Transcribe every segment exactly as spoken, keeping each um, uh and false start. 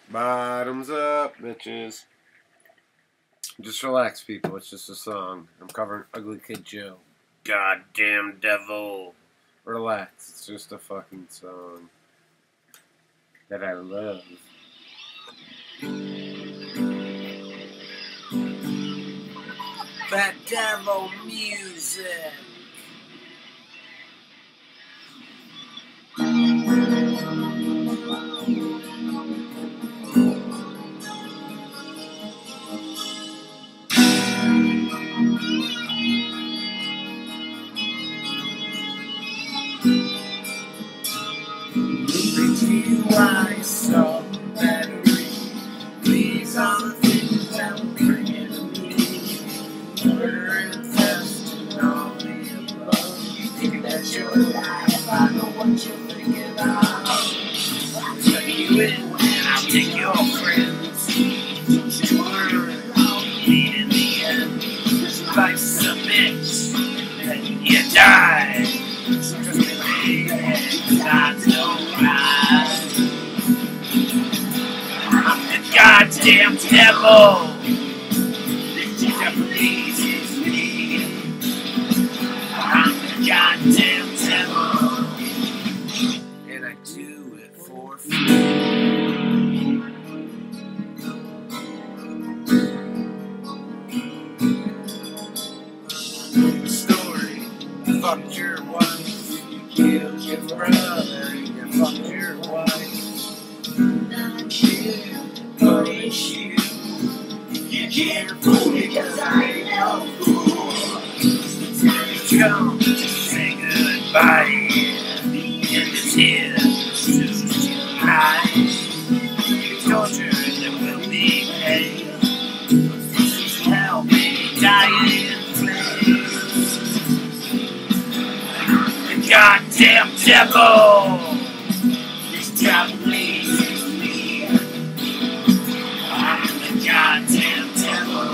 Bottoms up, bitches. Just relax, people. It's just a song. I'm covering Ugly Kid Joe. Goddamn devil. Relax. It's just a fucking song that I love. That devil music. You I saw battery. These are the things that will bring it to me. Murder and theft and all the above. You think that's your life, I know what you're thinking of. I'll tuck you in and I'll take your friends. Sure, I'll be in the end. Life's a bitch, and you die. Trust me, baby, I know right. I'm the goddamn devil. The devil pleases me. I'm the goddamn devil, and I do it for free. Story, you fucked your wife, you killed your brother, you fucked your wife. Not you, but it's you. You can't fool me 'cause I ain't no fool. Come to say goodbye. The end is here, choose tonight. Torture, there will be pain. This is hell, baby, dying in flames. The goddamn devil. This devil pleases me. I'm the goddamn devil.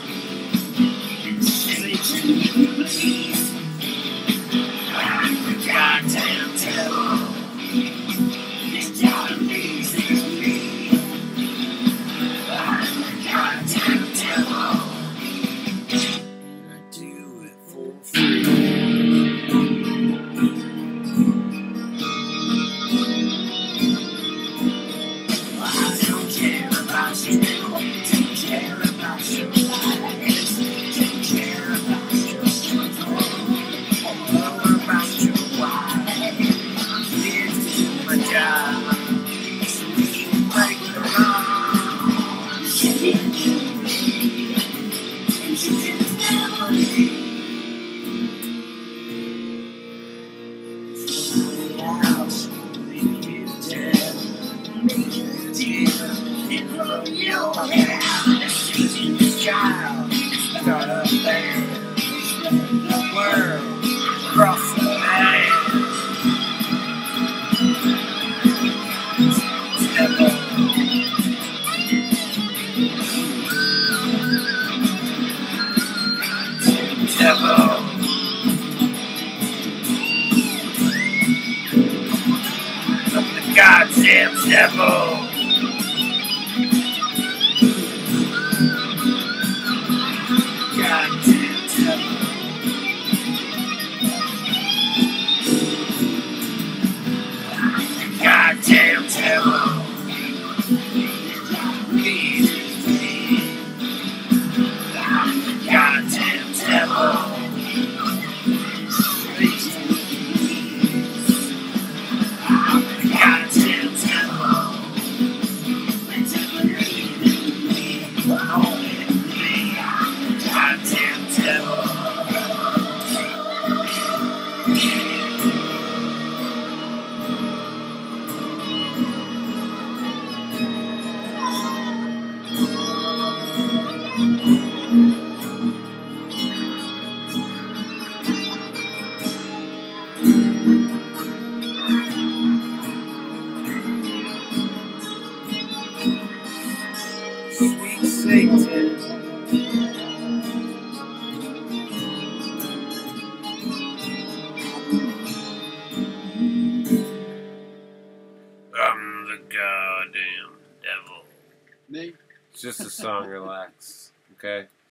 Silly to please. I'm the goddamn devil. This devil pleases me. I'm the goddamn devil. And I do it for free. I don't care about you. Don't care about your life. Don't care about your struggle. Or about your wife. I'm here to do my job. So we can break the law. You didn't do me. And you didn't tell me. Put it out. Leave you dead. Make you deal. And blow your head out. And shoot in the child. Start up there. The world. Across the land. Devil. Devil. I'm the goddamn devil. Goddamn devil. Goddamn devil. Please me. I'm the goddamn devil. Please me. I'm the goddamn devil. Only me. I'm the goddamn devil. Sweet Satan. I'm the goddamn devil. Me? It's just a song. Relax. Okay.